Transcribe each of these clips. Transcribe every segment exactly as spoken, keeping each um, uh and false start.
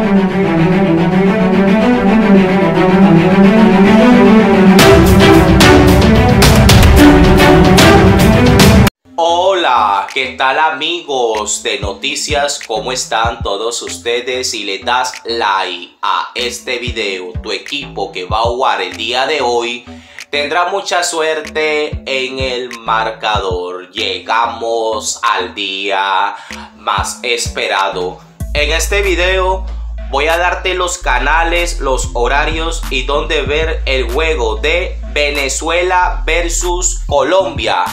Hola, ¿qué tal amigos de noticias? ¿Cómo están todos ustedes? Si le das like a este video, tu equipo que va a jugar el día de hoy tendrá mucha suerte en el marcador. Llegamos al día más esperado. En este video voy a darte los canales, los horarios y dónde ver el juego de Venezuela versus Colombia.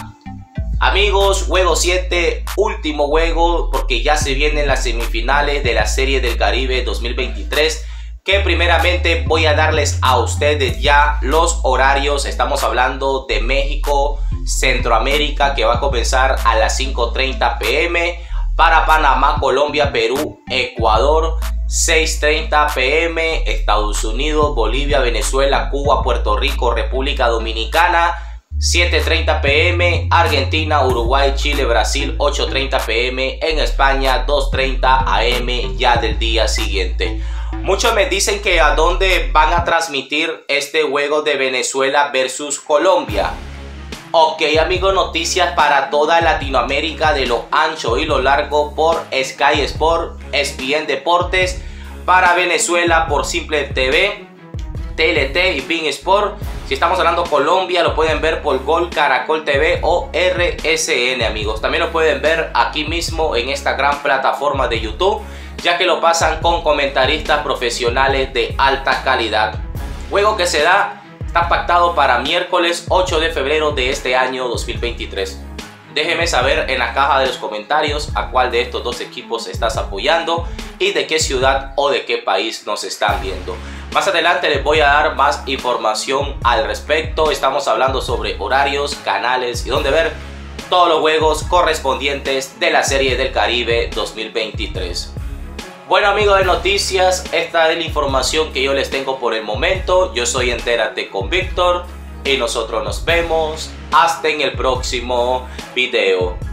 Amigos, juego siete, último juego, porque ya se vienen las semifinales de la Serie del Caribe dos mil veintitrés, que primeramente voy a darles a ustedes ya los horarios. Estamos hablando de México, Centroamérica, que va a comenzar a las cinco treinta p m, para Panamá, Colombia, Perú, Ecuador, seis treinta p m, Estados Unidos, Bolivia, Venezuela, Cuba, Puerto Rico, República Dominicana, siete treinta p m, Argentina, Uruguay, Chile, Brasil, ocho treinta p m, en España, dos treinta a m ya del día siguiente. Muchos me dicen que a dónde van a transmitir este juego de Venezuela versus Colombia. Ok amigos, noticias para toda Latinoamérica de lo ancho y lo largo por Sky Sport, E S P N Deportes, para Venezuela por Simple T V, T L T y Bein Sport. Si estamos hablando Colombia, lo pueden ver por Gol, Caracol T V o R S N, amigos. También lo pueden ver aquí mismo en esta gran plataforma de YouTube, ya que lo pasan con comentaristas profesionales de alta calidad. Juego que se da, está pactado para miércoles ocho de febrero de este año dos mil veintitrés. Déjenme saber en la caja de los comentarios a cuál de estos dos equipos estás apoyando y de qué ciudad o de qué país nos están viendo. Más adelante les voy a dar más información al respecto. Estamos hablando sobre horarios, canales y dónde ver todos los juegos correspondientes de la Serie del Caribe dos mil veintitrés. Bueno amigos de noticias, esta es la información que yo les tengo por el momento. Yo soy Entérate con Víctor y nosotros nos vemos hasta en el próximo video.